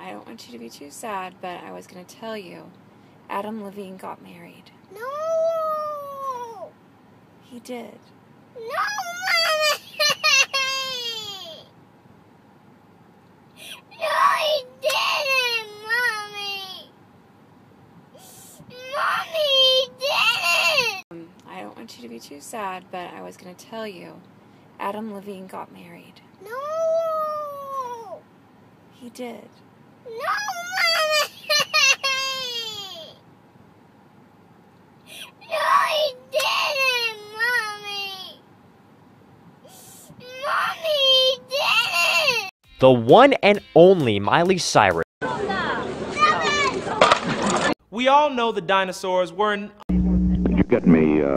I don't want you to be too sad, but I was going to tell you, Adam Levine got married. No! He did. No, Mommy! No, he didn't, Mommy! Mommy, he didn't! I don't want you to be too sad, but I was going to tell you, Adam Levine got married. No! He did. No, Mommy! No, he didn't, Mommy! Mommy, he didn't! The one and only Miley Cyrus. We all know the dinosaurs weren't. You get me,